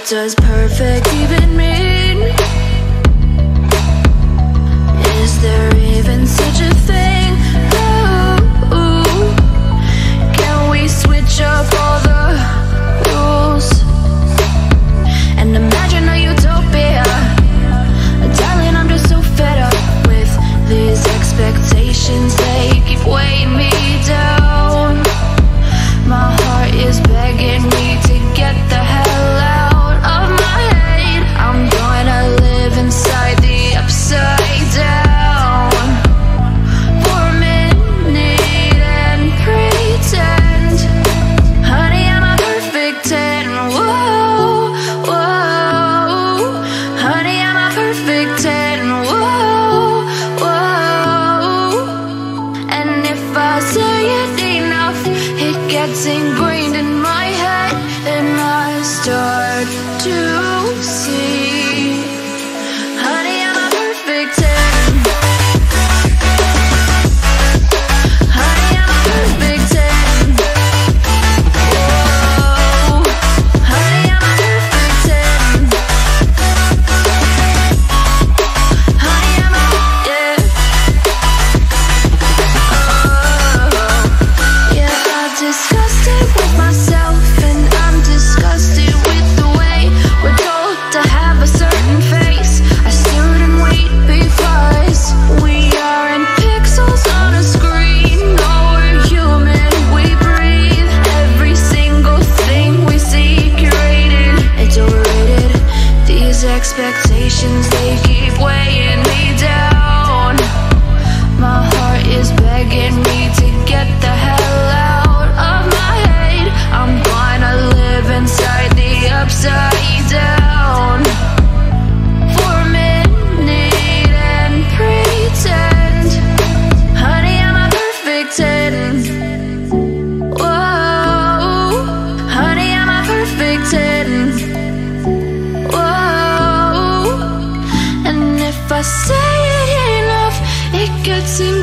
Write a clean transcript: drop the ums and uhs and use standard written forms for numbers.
What does perfect even mean? Is there even such a thing? Ooh, can we switch up all the rules and imagine a utopia? Darling, I'm just so fed up with these expectations. They keep weighing me down. My heart is begging me to get the hell out of my head. I'm gonna live inside the upside down for a minute and pretend, honey, I'm a perfect 10. Whoa, whoa, honey, I'm a perfect 10. Whoa, whoa, and if I say it enough, it gets ingrained in my head, and I start to see, honey, I'm a perfect 10. Honey, I'm a perfect 10. Whoa, honey, I'm a perfect 10. Honey, I'm a, yeah. Yeah, I've discussed it with myself, and I'm disgusted with the way we're told to have a certain face. I stood and wait because we aren't pixels on a screen. No, we're human, we breathe. Every single thing we see curated. It's overrated. These expectations, they keep weighing me down. My heart is begging me to get the hell out of my head. I'm gonna live inside the upside down for a minute and pretend, honey, I'm a perfect 10. Whoa, honey, I'm a perfect 10. Whoa, and if I say it enough, it gets in